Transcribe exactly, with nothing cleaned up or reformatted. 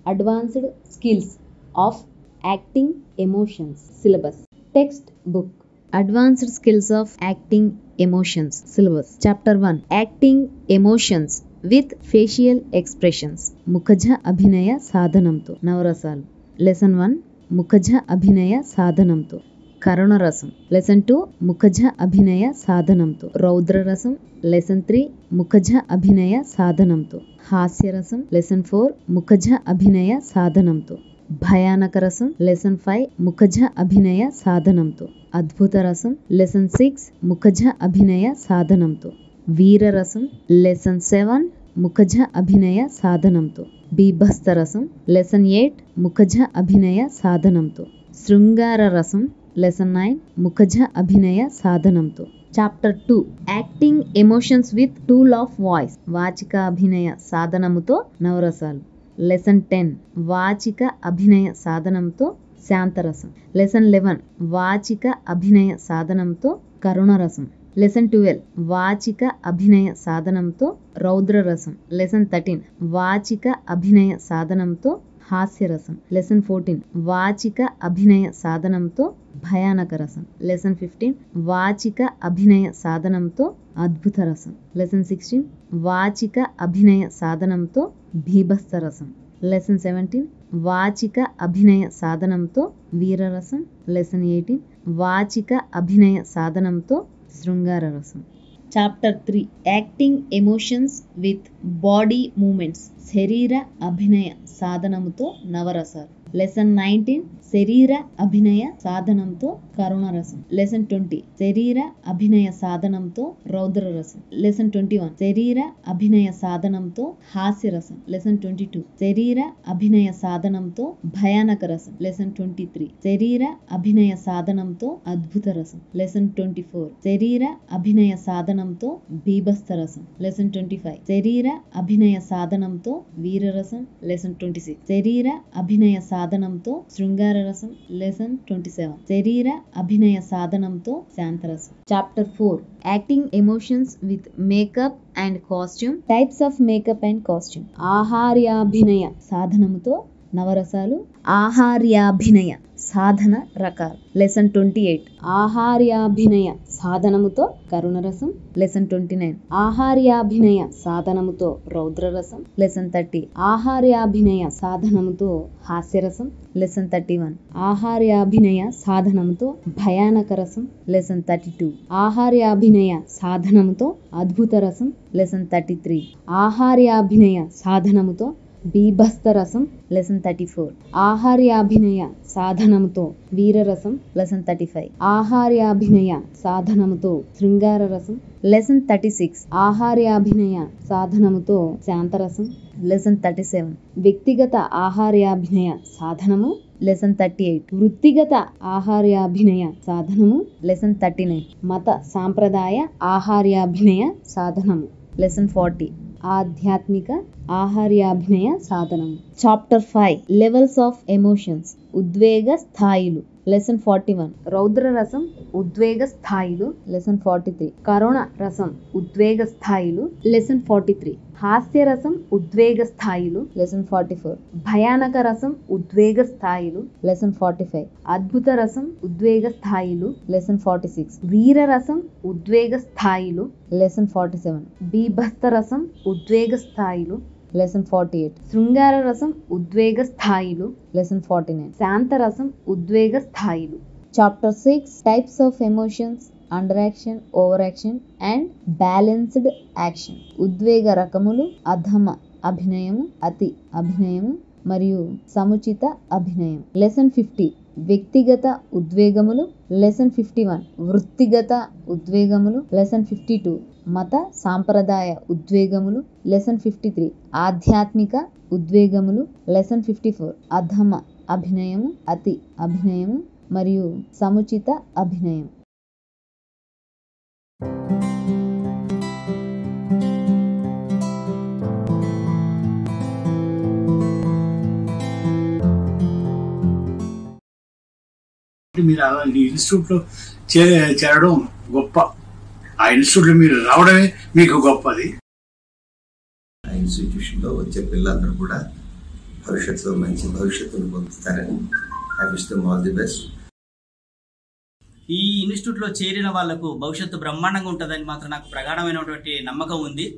Advanced Skills of Acting Emotions Syllabus. Textbook. Advanced Skills of Acting Emotions Syllabus. Chapter one. Acting Emotions with Facial Expressions. ముఖజ అభినయ సాధనంతో నవరసాలు. Lesson one ముఖజ అభినయ సాధనంతో కరుణరసం. Lesson two ముఖజ అభినయ సాధనంతో రౌద్రరసం. లెసన్ త్రీ ముఖజ అభినయ సాధనంతో హాస్యరసం. లెసన్ ఫోర్ ముఖజ అభినయ సాధనంతో భయానక రసం. లెసన్ ఫైవ్ ముఖజ అభినయ సాధనంతో అద్భుత రసం. లెసన్ సిక్స్ ముఖజ అభినయ సాధనంతో వీరరసం. లెసన్ సెవెన్ ముఖజ అభినయ సాధనంతో బీభత్స రసం. లెసన్ ఎయిట్ ముఖజ అభినయ సాధనంతో శృంగార రసం. లెసన్ నైన్ ముఖజ అభినయ సాధనంతో. Chapter two acting emotions with tool of voice. వాచిక అభినయ సాధనముతో నవరసాలు. లెసన్ టెన్ వాచిక అభినయ సాధనంతో శాంతరసం. లెసన్ లెవెన్ వాచిక అభినయ సాధనంతో కరుణరసం. లెసన్ ట్వెల్వ్ వాచిక అభినయ సాధనంతో రౌద్రరసం. లెసన్ థర్టీన్ వాచిక అభినయ సాధనంతో హాస్యరసం. లెసన్ ఫోర్టీన్ వాచిక అభినయ సాధనంతో భయానక రసం. లెసన్ ఫిఫ్టీన్ వాచిక అభినయ సాధనంతో అద్భుత రసం. లెసన్ సిక్స్టీన్ వాచిక అభినయ సాధనంతో భీభత్స రసం. లెసన్ సెవెంటీన్ వాచిక అభినయ సాధనంతో వీరరసం. లెసన్ ఎయిటీన్ వాచిక అభినయ సాధనంతో శృంగార రసం. Chapter three acting emotions with body movements. శరీర అభినయ సాధనముతో నవరసాలు. లెసన్ నైన్టీన్ శరీర అభినయ సాధనంతో కరుణరసం. లెసన్ ట్వంటీ శరీర అభినయ సాధనంతో రౌద్రరసం. లెసన్ ట్వంటీ వన్ శరీర అభినయ సాధనంతో హాస్యరసం. లెసన్ ట్వంటీ టూ శరీర అభినయ సాధనంతో భయానక రసం. లెసన్ ట్వంటీ త్రీ శరీర అభినయ సాధనంతో అద్భుత రసం. లెసన్ ట్వంటీ ఫోర్ శరీర అభినయ సాధనంతో బీభత్స రసం. లెసన్ ట్వంటీ ఫైవ్ శరీర అభినయ సాధనంతో వీరరసం. లెసన్ ట్వంటీ సిక్స్ శరీర అభినయ సాధనంతో శృంగార రసం. లెసన్ ట్వంటీ సెవెన్ శరీర అభినయ సాధనంతో శాంతరసం. Chapter four acting emotions with makeup and costume. Types of makeup and costume. ఆహార్యాభినయ సాధనముతో నవరసాలు. ఆహార్యాభినయ సాధన రకాలు. లెసన్ ట్వంటీ ఎయిట్ ఆహార్యాభినయ సాధనముతో కరుణరసం. లెసన్ ట్వంటీ నైన్ ఆహార్యాభినయ సాధనముతో రౌద్రరసం. లెసన్ థర్టీ ఆహార్యాభినయ సాధనముతో హాస్యరసం. లెసన్ థర్టీ వన్ ఆహార్యాభినయ సాధనముతో భయానక రసం. లెసన్ థర్టీ టూ ఆహార్యాభినయ సాధనముతో అద్భుత రసం. లెసన్ థర్టీ త్రీ ఆహార్యాభినయ సాధనముతో బీభత్స రసం. లెసన్ థర్టీ ఫోర్ ఆహార్యాభినయ సాధనముతో వీరరసం. లెసన్ థర్టీ ఫైవ్ ఆహార్యాభినయ సాధనముతో శృంగార రసం. లెసన్ థర్టీ సిక్స్ ఆహార్యాభినయ సాధనముతో శాంతరసం. లెసన్ థర్టీ సెవెన్ వ్యక్తిగత ఆహార్యాభినయ సాధనము. లెసన్ థర్టీ ఎయిట్ వృత్తిగత ఆహార్యాభినయ సాధనము. లెసన్ థర్టీ నైన్ మత సాంప్రదాయ ఆహార్యాభినయ సాధనము. లెసన్ ఫార్టీ ఆధ్యాత్మిక ఆహార్యాభినయ సాధనం. Chapter five levels of emotions. ఉద్వేగ స్థాయిలు. లెసన్ ఫార్టీ వన్ రౌద్ర రసం ఉద్వేగ స్థాయిలు. లెసన్ ఫార్టీ త్రీ కరుణ రసం ఉద్వేగ స్థాయిలు. లెసన్ ఫార్టీ త్రీ హాస్య రసం ఉద్వేగ స్థాయిలు. లెసన్ ఫార్టీ ఫోర్ భయానక రసం ఉద్వేగ స్థాయిలు. లెసన్ ఫార్టీ ఫైవ్ అద్భుత రసం ఉద్వేగ స్థాయిలు. లెసన్ ఫార్టీ సిక్స్ వీర రసం ఉద్వేగ స్థాయిలు. లెసన్ ఫార్టీ సెవెన్ బీభత్స రసం ఉద్వేగ స్థాయిలు. లెసన్ ఫార్టీ ఎయిట్ శృంగార రసం ఉద్వేగ స్థాయిలు. లెసన్ ఫార్టీ నైన్ శాంత రసం ఉద్వేగ స్థాయిలు. Chapter six types of emotions under action, over action and balanced action. ఉద్వేగ రకములు అధమ అభినయము, అతి అభినయము మరియు సముచిత అభినయం. లెసన్ ఫిఫ్టీ వ్యక్తిగత ఉద్వేగములు. లెసన్ ఫిఫ్టీ వన్ వృత్తిగత ఉద్వేగములు. లెసన్ ఫిఫ్టీ టూ మత సాంప్రదాయ ఉద్వేగములు. లెసన్ ఫిఫ్టీ త్రీ ఆధ్యాత్మిక ఉద్వేగములు. లెసన్ ఫిఫ్టీ ఫోర్ అధమ అభినయము, అతి అభినయము మరియు సముచిత అభినయం. మీరు అలాంటి ఇన్స్టిట్యూట్లో చే చేరడం గొప్ప. ఆ ఇన్స్టిట్యూట్లో మీరు రావడమే మీకు గొప్పది. ఆ ఇన్స్టిట్యూషన్లో వచ్చే పిల్లలందరూ కూడా భవిష్యత్తులో మంచి భవిష్యత్తును పొందుతారని I wish them all the best. ఈ ఇన్స్టిట్యూట్లో చేరిన వాళ్లకు భవిష్యత్తు బ్రహ్మాండంగా ఉంటుందని మాత్రం నాకు ప్రగాఢమైనటువంటి నమ్మకం ఉంది.